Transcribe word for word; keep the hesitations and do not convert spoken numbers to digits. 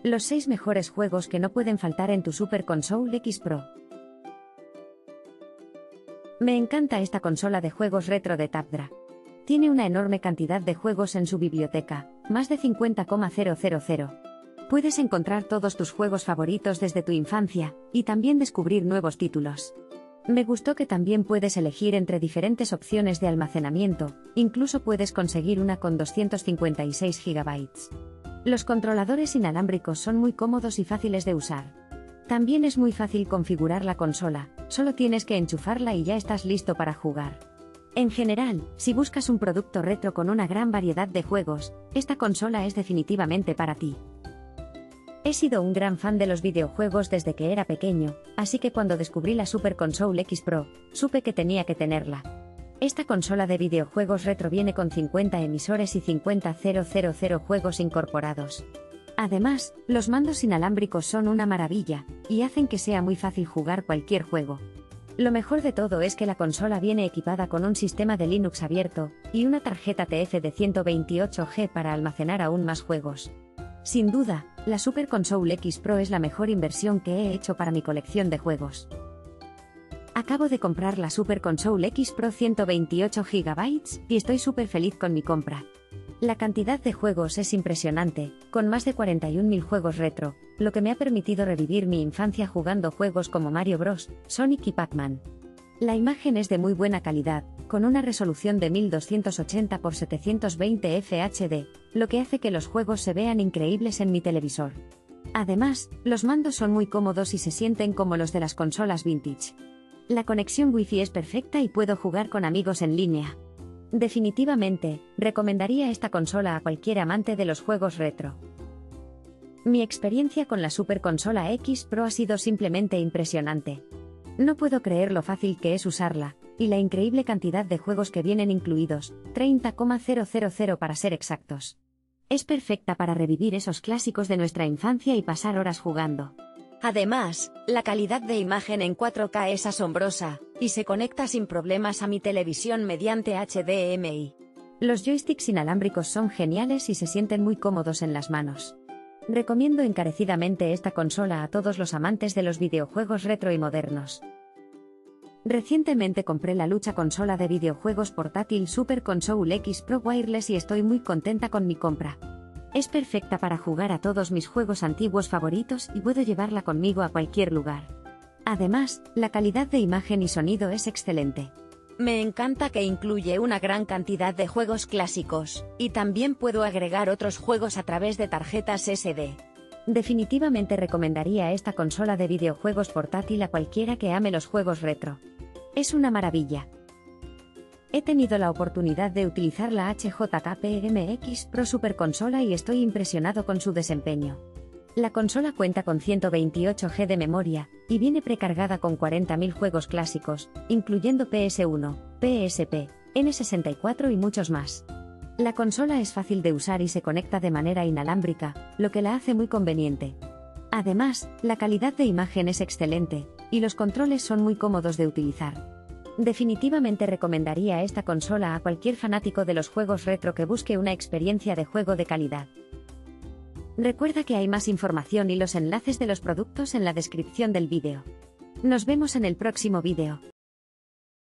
Los seis mejores juegos que no pueden faltar en tu Super Console X Pro. Me encanta esta consola de juegos retro de Tapdra. Tiene una enorme cantidad de juegos en su biblioteca, más de cincuenta mil. Puedes encontrar todos tus juegos favoritos desde tu infancia, y también descubrir nuevos títulos. Me gustó que también puedes elegir entre diferentes opciones de almacenamiento, incluso puedes conseguir una con doscientos cincuenta y seis gigabytes. Los controladores inalámbricos son muy cómodos y fáciles de usar. También es muy fácil configurar la consola, solo tienes que enchufarla y ya estás listo para jugar. En general, si buscas un producto retro con una gran variedad de juegos, esta consola es definitivamente para ti. He sido un gran fan de los videojuegos desde que era pequeño, así que cuando descubrí la Super Console X Pro, supe que tenía que tenerla. Esta consola de videojuegos retro viene con cincuenta emisores y cincuenta mil juegos incorporados. Además, los mandos inalámbricos son una maravilla, y hacen que sea muy fácil jugar cualquier juego. Lo mejor de todo es que la consola viene equipada con un sistema de Linux abierto, y una tarjeta T F de ciento veintiocho gigas para almacenar aún más juegos. Sin duda, la Super Console X Pro es la mejor inversión que he hecho para mi colección de juegos. Acabo de comprar la Super Console X Pro ciento veintiocho gigabytes, y estoy súper feliz con mi compra. La cantidad de juegos es impresionante, con más de cuarenta y un mil juegos retro, lo que me ha permitido revivir mi infancia jugando juegos como Mario Bros, Sonic y Pac-Man. La imagen es de muy buena calidad, con una resolución de mil doscientos ochenta por setecientos veinte F H D, lo que hace que los juegos se vean increíbles en mi televisor. Además, los mandos son muy cómodos y se sienten como los de las consolas vintage. La conexión Wi-Fi es perfecta y puedo jugar con amigos en línea. Definitivamente, recomendaría esta consola a cualquier amante de los juegos retro. Mi experiencia con la Super Consola X Pro ha sido simplemente impresionante. No puedo creer lo fácil que es usarla, y la increíble cantidad de juegos que vienen incluidos, treinta mil para ser exactos. Es perfecta para revivir esos clásicos de nuestra infancia y pasar horas jugando. Además, la calidad de imagen en cuatro K es asombrosa, y se conecta sin problemas a mi televisión mediante H D M I. Los joysticks inalámbricos son geniales y se sienten muy cómodos en las manos. Recomiendo encarecidamente esta consola a todos los amantes de los videojuegos retro y modernos. Recientemente compré la lucha consola de videojuegos portátil Super Console X Pro Wireless y estoy muy contenta con mi compra. Es perfecta para jugar a todos mis juegos antiguos favoritos y puedo llevarla conmigo a cualquier lugar. Además, la calidad de imagen y sonido es excelente. Me encanta que incluye una gran cantidad de juegos clásicos, y también puedo agregar otros juegos a través de tarjetas ese de. Definitivamente recomendaría esta consola de videojuegos portátil a cualquiera que ame los juegos retro. Es una maravilla. He tenido la oportunidad de utilizar la H J K P M X Pro Super Consola y estoy impresionado con su desempeño. La consola cuenta con ciento veintiocho gigas de memoria, y viene precargada con cuarenta mil juegos clásicos, incluyendo P S uno, P S P, N sesenta y cuatro y muchos más. La consola es fácil de usar y se conecta de manera inalámbrica, lo que la hace muy conveniente. Además, la calidad de imagen es excelente, y los controles son muy cómodos de utilizar. Definitivamente recomendaría esta consola a cualquier fanático de los juegos retro que busque una experiencia de juego de calidad. Recuerda que hay más información y los enlaces de los productos en la descripción del vídeo. Nos vemos en el próximo vídeo.